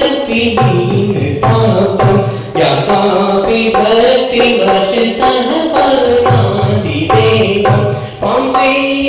कल्पिहीन पापम व्यापापि भक्तिवशतः परमादिदेवं त्वं स्वीय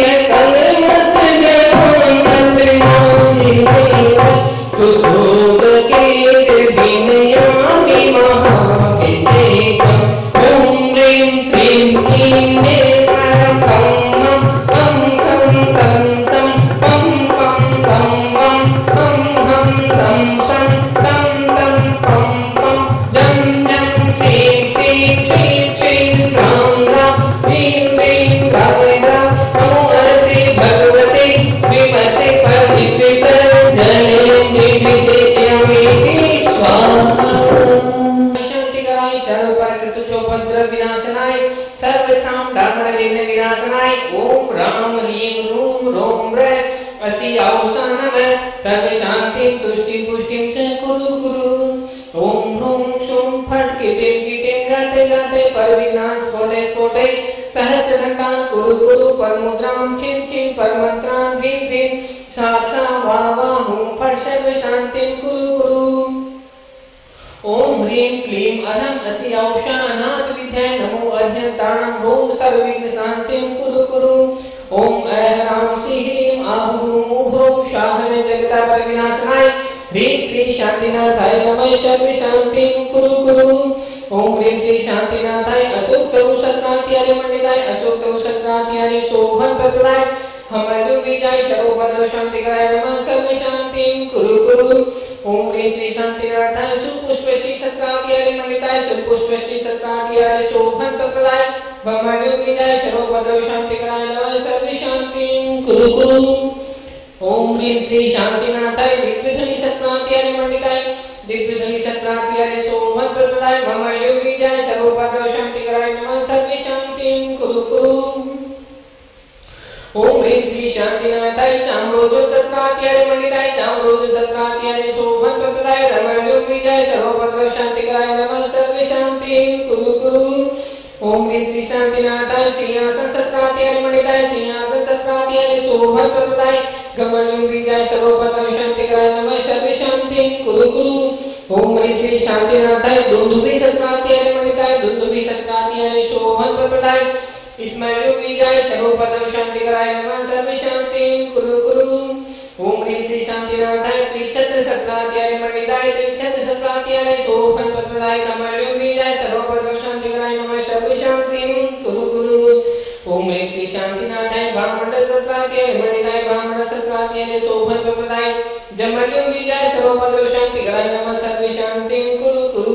कलमसगणानथ नायदेव कुतोदकेत विनयामि महाभिषेकम् ॐ ह्रीं श्रीं क्लीं देवरं पं पं सं तं तं पं पं पं पं हं हं सं सं तं तं पं पं जं जं क्षीं क्षीं क्षीं क्षीं रां रां ह्रीं ह्रीं रां रां नमो हरते भगवते श्रीमते पवित्रतरजले निर्विशेष्यामि स्वाहा। शांतिकराय सर्वपरिकृत चोपद्र विनाशनाय सर्वसां धर्म विघ्न विनाशनाय ओम राम ह्रीं रूम रोम ह्र असि औषानव सर्व शांतिं तुष्टिं पुष्टिं च कुरु कुरु ओम ह्रूं शूं फट् कीटिं कीटिं गाते गाते परविघ्नान् स्फोटय स्फोटय सहस्रघण्टान् कुरु कुरु परमुद्रां छिन् छिन् परमन्त्रान् भीं भीं साक् सा वा वा हुं फट् सर्व शांतिं कुरु कुरु ओम ह्रीं क्लीं अधम असि औषानाथ विद्याय नमो अज्ञातानां ओम सर्वविघ्न शांतिं कुरु कुरु ओम ऐरां श्री ह्रीं आहुं उभ्रौं शाहन जगताप विनाशनाय ह्रीं श्री शांतिनाथाय नमः सर्व शांतिं कुरु कुरु ओम ह्रीं श्री शांतिनाथाय अशोक संक्रांति मंडिताय अशोक संक्रांति शोभन प्रदाय हमर विजय सर्वभद्र शांतिकराय नमः सर्व शांतिं कुरु कुरु ओम ह्रीं श्री शांतिनाथाय सुपुष्प श्री संक्रांति मंडिताय सुपुष्प श्री संक्रांति शोभन प्रदाय हमर विजय सर्वभद्र शांतिकराय नमः सर्व शांतिं कुरु कुरु ओम ह्रीं श्री शांतिनाथाय दिव्यध्वनि संक्रांति मंडिताय दिव्यध्वनि संक्रांति शोभन प्रदाय हमर विजय सर्वभद्र शांतिकराय नमः सर्व शांतिं कुरु कुरु ओम ह्रीं श्री शांतिनाथाय चामरोज संक्रांति मंडिताय चामरोज संक्रांति शोभन प्रदाय हमर विजय सर्वभद्र शांतिकराय नमः सर्व शांतिं कुरु कुरु ओम ह्रीं श्री शांतिनाथाय सिंहासन संक्रांति मंडिताय सिंहासन संक्रांति शोभन प्रदाय हमर विजय सर्वभद्र शांतिकराय नमः सर्व शांतिं कुरु कुरु ओम ह्रीं श्री शांतिनाथाय दुंदुभि संक्रांति मंडिताय दुंदुभि संक्रांति शोभन प्रदाय स्मरणीय विजय सर्वभद्र शांतिकराय नमः सर्व शांतिं कुरु कुरु ओम ह्रीं श्री शांतिनाथाय त्रिछत्र संक्रांति मंडिताय त्रिछत्र संक्रांति शोभन प्रदाय स्मरणीय विजय सर्वभद्र शांतिकराय नमः सर्व शांतिं कुरु कुरु ओम ह्रीं श्री शांतिनाथाय भामंडल संक्रांति मंडिताय भामंडल संक्रांति शोभन प्रदाय स्मरणीय विजय सर्वभद्र शांतिकराय नमः सर्व शांतिं कुरु कुरु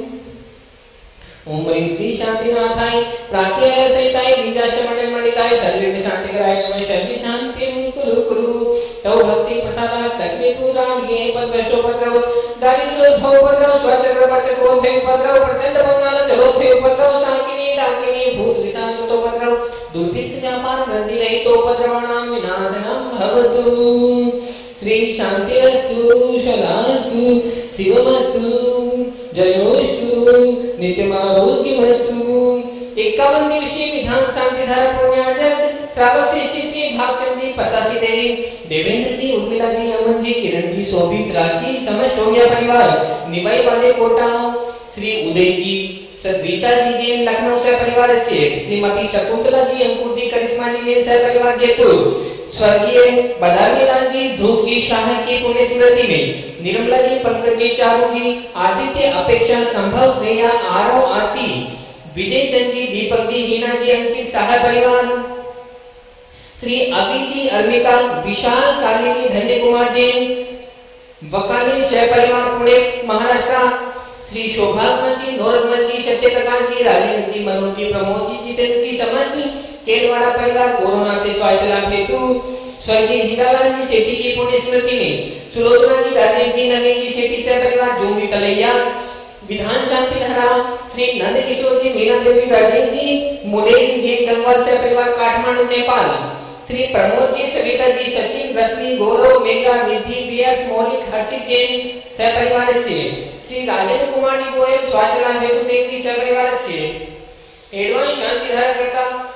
ओम ह्रीं श्री शांतिनाथाय प्रात्यय सहिताय बीजाष्टमंडल मंडिताय सर्वविघ्न शांतिकराय नमः सर्व शांतिं कुरु कुरु तौ भक्ति प्रसादात् लक्ष्मी पुराण ये पद वैष्णवपद्रव दारिद्र्य भवपद्रव स्वचक्र पचक्रो भेपद्रव प्रचंड भवनाल जलोभे उपद्रव शाकिनी डाकिनी भूत विशालोपद्रव दुर्भिक्ष व्यापार वृद्धि रहितोपद्रवाणां विनाशनं भवतु श्री शांतिरस्तु शलास्तु शिवमस्तु जयोस्तु नित्यमारोग्यमस्तु 51 दिवसीय विधान शांति धारा पुण्यार्चक श्रावक श्रेष्ठी श्री भागचंद जी पतासी देवी देवेंद्र जी उर्मिला जी अमन जी किरण जी शोभित राशि समस्त टोलिया परिवार निवाई वाले कोटा श्री उदय जी सद्गीता जी जैन लखनऊ से परिवार से श्रीमती शकुंतला जी अंकुर जी करिश्मा जी जैन से परिवार जयपुर स्वर्गीय बदामी लाल जी ध्रुव जी शाह की पुण्य स्मृति में निर्मला जी पंकज जी चारू जी आदित्य अपेक्षा संभव श्रेया आरव आशी विजय चंद जी दीपक जी हीना जी अंकित शाह परिवार श्री अभी जी अर्मिका विशाल शालिनी धन्य कुमार जैन वकाली शह परिवार पुणे महाराष्ट्र श्री शोभात्मन जी नौरत्मन जी सत्य प्रकाश जी राजेंद्र जी मनोज जी प्रमोद जी जितेंद्र जी समस्त केलवाड़ा परिवार कोरोना से स्वास्थ्य लाभ हेतु स्वर्गीय हीरालाल जी सेठी की पुण्य स्मृति में सुलोचना जी राजेश जी नवीन जी सेठी से परिवार जोमी तलैया विधान शांति धारा श्री नंद किशोर जी मीना देवी राजेश जी मुने जी जैन गंगवाल से परिवार काठमांडू नेपाल श्री प्रमोद जी सविता जी सचिन रश्मि गौरव मेगा निधि बीएस मौलिक हर्षित जैन से परिवार से श्री राजेंद्र कुमार जी गोयल स्वास्थ्य लाभ हेतु देवी से परिवार से एडवांस शांति धारा करता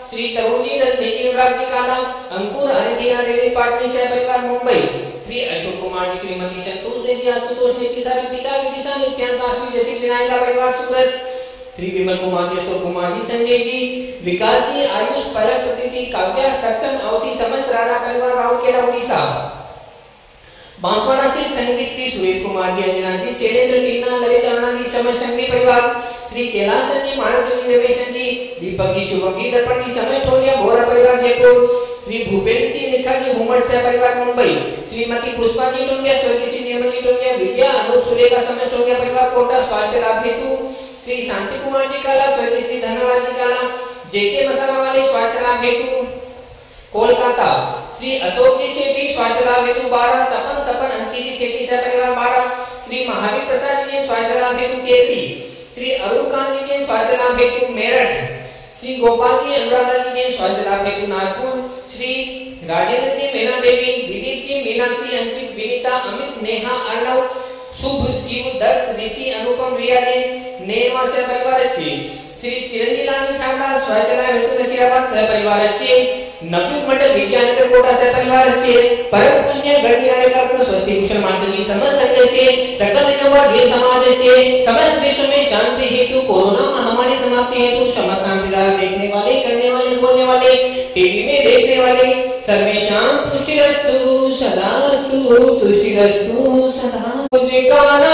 श्री तरुणी रजनी युवराज जी काला, अंकुर हरिदिया रेलवे पाटनी सह परिवार मुंबई, श्री अशोक कुमार जी, श्रीमती संतोष देवी, आशुतोष नीति सारिका विदिशा नित्यान शास्त्री जैसी विनायका परिवार सूरत, श्री विमल कुमार जी, अशोक कुमार जी, संजय जी, विकास जी, आयुष, पलक, प्रतीति, काव्या, सक्षम, अवधि, समस्त राणा परिवार राउरकेला उड़ीसा, बांसवाड़ा से संगीत श्री सुरेश कुमार जी, अंजना जी, शैलेंद्र, टीना, ललित, अरुणा जी, समस्त संघवी परिवार, श्री कैलाश जी, मानस जी, रवेशन जी, दीपक जी, शुभम जी, दर्पण जी, समस्त ठोलिया भोरा परिवार जयपुर, श्री भूपेंद्र जी, निखा जी, हुमड़ सह परिवार मुंबई, श्रीमती पुष्पा जी टोंगिया, स्वर्गीय श्री निर्मल जी टोंगिया, विद्या, अनूप, सुलेखा, समस्त टोंगिया परिवार कोटा, स्वास्थ्य लाभ हेतु श्री शांति कुमार जी काला, स्वर्गीय श्री धनराज जी काला, जेके मसाला वाले, स्वास्थ्य लाभ हेतु कोलकाता, श्री अशोक जी शेट्टी, स्वास्थ्य लाभ हेतु 12, तपन सपन अंकित जी शेट्टी सह परिवार 12, श्री महावीर प्रसाद जी, स्वास्थ्य लाभ हेतु केरली, श्री अरुण कांत जी, स्वास्थ्य लाभ हेतु मेरठ, श्री गोपाल जी, अनुराधा जी, स्वास्थ्य लाभ हेतु नागपुर, श्री राजेंद्र जी, मीना देवी, दिलीप जी, मीनाक्षी, अंकित, विनीता, अमित, नेहा, अर्णव, शुभ, शिव, दर्श, ऋषि, अनुपम, रिया जी, नेमा सह परिवार से, श्री चिरंजीव लाल छावड़ा, स्वास्थ्य लाभ हेतु नशीराबाद सह परिवार से, नवयुग मंडल विज्ञानगर कोटा सह परिवार से, परम पूज्य गणनीय कार्यक्रम स्वस्ति भूषण माता जी समस्त संघ से, सकल निगम देव समाज से, समस्त विश्व में शांति हेतु, कोरोना महामारी समाप्ति हेतु, समस्त शांति धारा देखने वाले, करने वाले, बोलने वाले, टीवी में देखने वाले, सर्वेषां तुष्टिरस्तु सदास्तु, तुष्टिरस्तु सदा। मुझकाना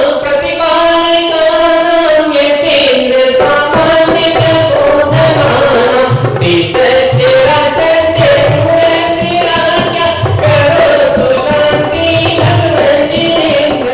प्रतिपालकानां यतेन्द्र सामान्य तपोधनानां देशस्य रातस्य पूरस्य राज्ञा करोतु शांति भगवन् जितेन्द्र।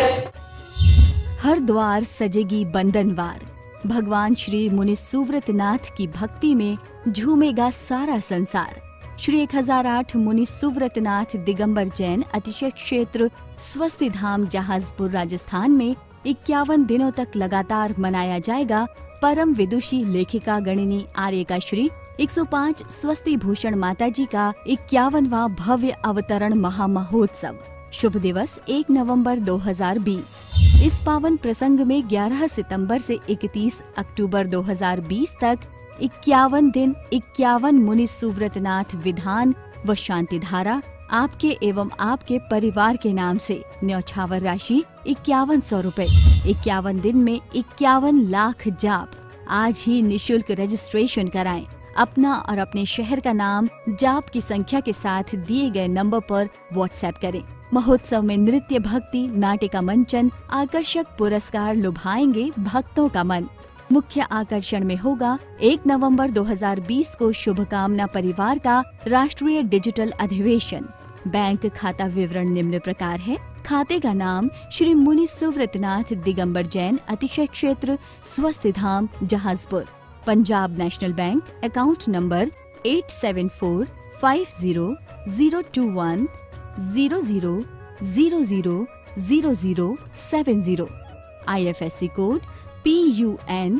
हर द्वार सजेगी बंधनवार। भगवान श्री मुनि सुव्रत नाथ की भक्ति में झूमेगा सारा संसार। श्री 1008 मुनि सुव्रत नाथ दिगंबर जैन अतिशय क्षेत्र स्वस्ति धाम जहाजपुर राजस्थान में 51 दिनों तक लगातार मनाया जाएगा परम विदुषी लेखिका गणिनी आर्यका श्री 105 स्वस्ति भूषण माता जी का 51वां भव्य अवतरण महामहोत्सव। शुभ दिवस 1 नवंबर 2020। इस पावन प्रसंग में 11 सितंबर से 31 अक्टूबर 2020 तक 51 दिन 51 मुनि सुव्रतनाथ विधान व शांति धारा आपके एवं आपके परिवार के नाम से न्यौछावर राशि 5100 रुपए। 51 दिन में 51 लाख जाप। आज ही निशुल्क रजिस्ट्रेशन कराएं। अपना और अपने शहर का नाम जाप की संख्या के साथ दिए गए नंबर पर व्हाट्सएप करें। महोत्सव में नृत्य, भक्ति, नाट्य का मंचन, आकर्षक पुरस्कार लुभाएंगे भक्तों का मन। मुख्य आकर्षण में होगा 1 नवंबर 2020 को शुभकामना परिवार का राष्ट्रीय डिजिटल अधिवेशन। बैंक खाता विवरण निम्न प्रकार है। खाते का नाम श्री मुनि सुव्रतनाथ दिगंबर जैन अतिशय क्षेत्र Swasti Dham Jahazpur. Punjab national bank account number 874050000070। IFSC code PUN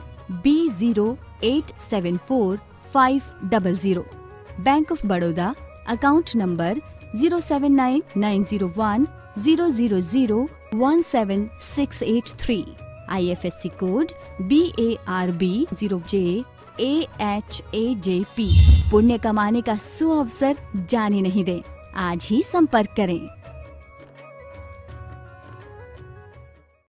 B0874500। Bank of Baroda account number 0799010001768 IFSC code BARB0JAHAJP। पुण्य कमाने का सुअवसर जाने नहीं दें। आज ही संपर्क करें।